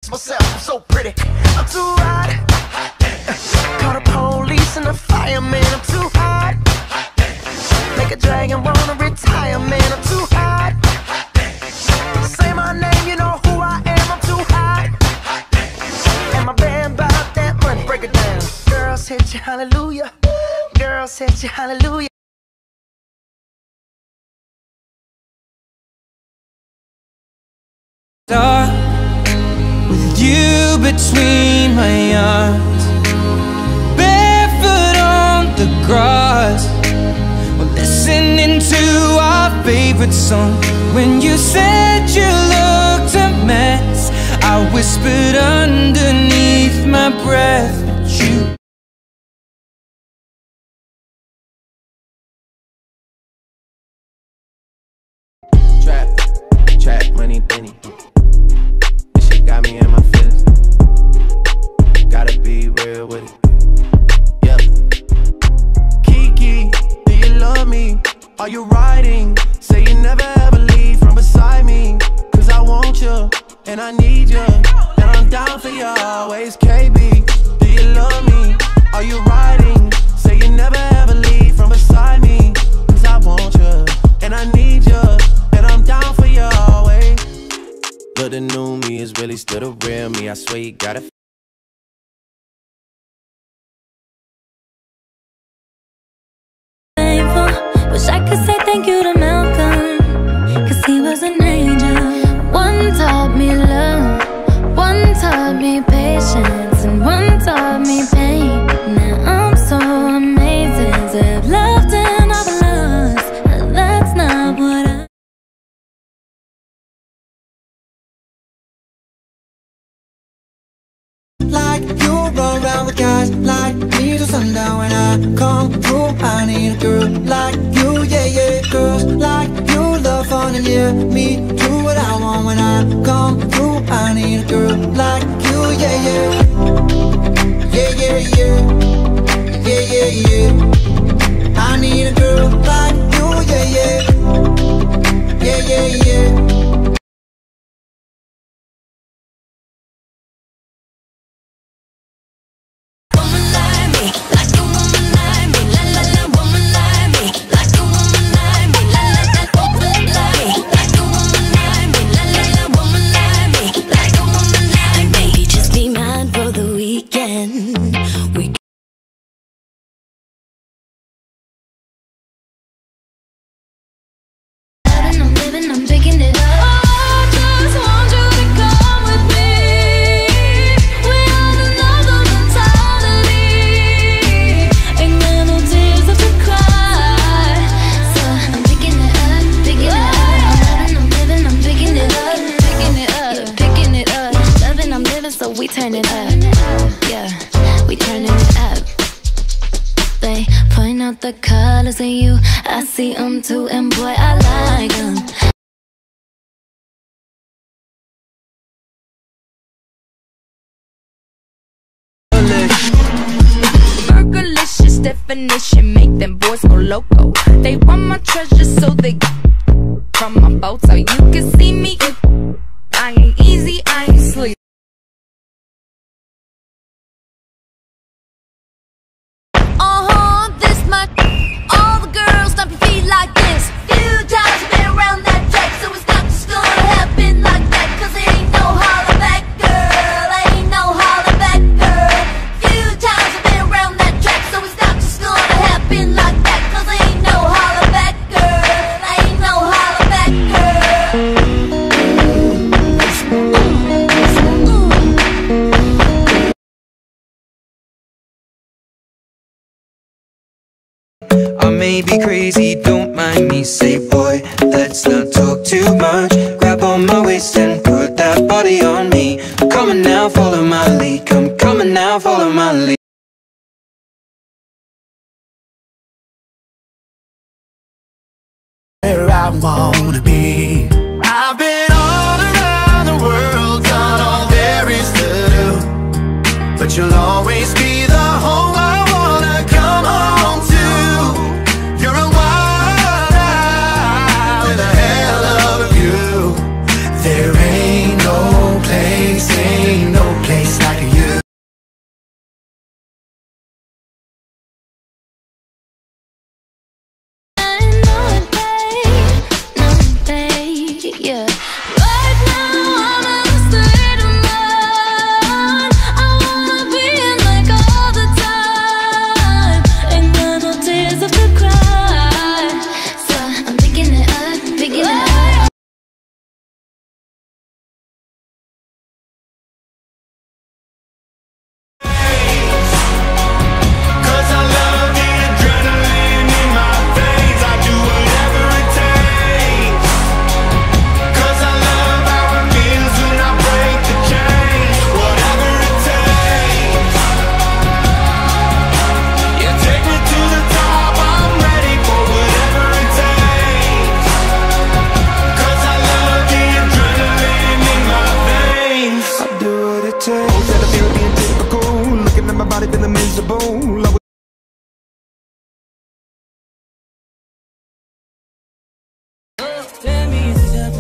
myself, I'm so pretty. I'm too hot. Call the police and the fireman, I'm too hot. Make a dragon wanna retire, man, I'm too hot. Say my name, you know who I am, I'm too hot. And my band bought that money, break it down. Girls hit you, hallelujah. Girls hit you, hallelujah. With you between my arms, barefoot on the grass, we're listening to our favorite song. When you said you looked a mess, I whispered underneath my breath, but you trap money, penny. This shit got me in my feelings. Gotta be real with it. Yeah. Kiki, do you love me? Are you riding? Say you never ever leave from beside me. Cause I want you, and I need you, and I'm down for you always. KB, do you love me? Are you riding? Say you never ever leave from beside me. Cause I want you, and I need you, and I'm down for you always. But the new me is really still the real me. I swear you gotta wish I could say thank you to Malcolm, cause he was an angel. One taught me love, one taught me patience, and one taught me pain. Now I'm so amazing to have loved and I've lost. That's not what I like you run around with guys like me till sundown. When I come through, I need a girl like you, yeah, yeah. Girls like you love fun and yeah, me do what I want. When I come through, I need a girl like you, yeah, yeah. Yeah, yeah, yeah. Yeah, yeah, yeah. I need a girl like you, yeah, yeah. Yeah, yeah, yeah. I'm picking it up. Oh, I just want you to come with me. We are another mentality. Ain't got no tears left to cry. So I'm picking it up, picking it up. I'm living, I'm picking it up, picking it up, picking it up. Loving, I'm living, so we turn it up. Yeah, we turning it up. They point out the colors in you, I see them too, and boy, I like them. Burgerlicious definition, make them boys go loco. They want my treasure, so they from my boat, so you can see me. I ain't easy, I ain't sleep. This much. All the girls stomp your feet like this. Few times been around that track, so it's not just gonna happen like that. Cause it ain't no holler back, girl. Ain't no holler back, girl. Few times been around that track, so it's not just gonna happen like that. Cause it ain't no holler back, girl. Ain't no holler back, I may be crazy, don't mind me. Say boy, let's not talk too much. Grab on my waist and put that body on me. I'm coming now, follow my lead. Come coming now, follow my lead. Where I wanna be. I've been all around the world, done all there is to do, but you'll always be the home I wanna come home to. You're a wild eye with a hell of a view.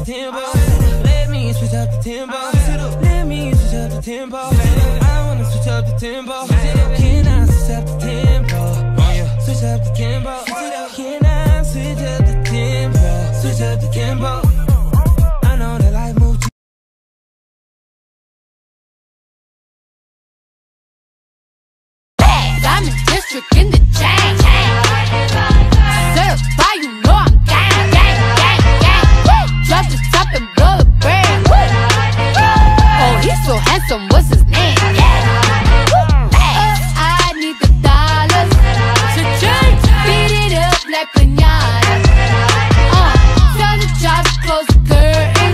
tempo. Let me switch up the tempo. Let me switch up the tempo. I wanna switch up the tempo. Can I switch up the tempo? Switch up the tempo. Can I switch up the tempo? Switch up the tempo. I know that life moves. Diamond District in the chain. Certified, you know I'm gang, gang, gang, gang. Drop the top and blow the brand. Oh, he's so handsome, what's his name? I need the dollars to change. Beat it up like piñata. Tell the job to close the curtains.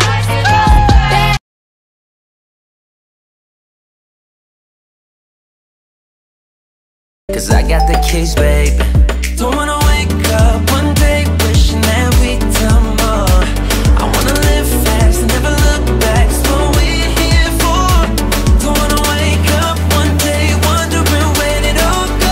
Cause I got the keys, baby. Don't wanna wake up one day wishing that we done more. I wanna live fast and never look back. That's what we're here for. Don't wanna wake up one day wondering when it all goes.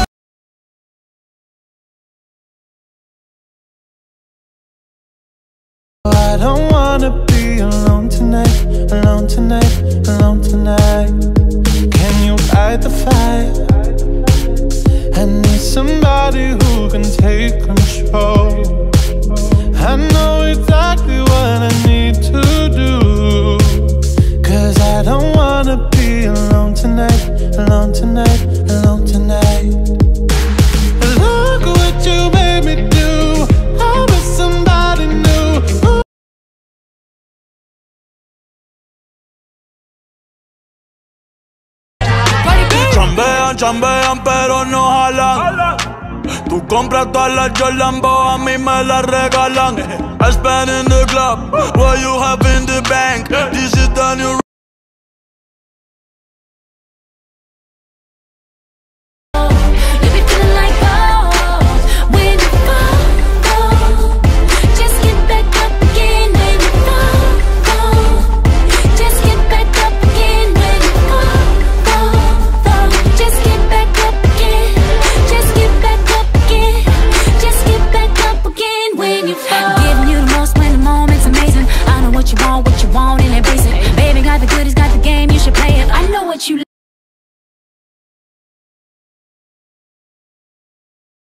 I don't wanna be alone tonight, alone tonight, alone tonight. Can you fight the fire? I need somebody who can take control. I know exactly what I need to do. Cause I don't wanna be alone tonight, alone tonight, alone tonight. Look what you made me do. I'm with somebody new. Chambean, chambean, pero no jalan. Tú compras todas las Jordan, a mí me las regalan. I spend in the club, what you have in the bank. This is the new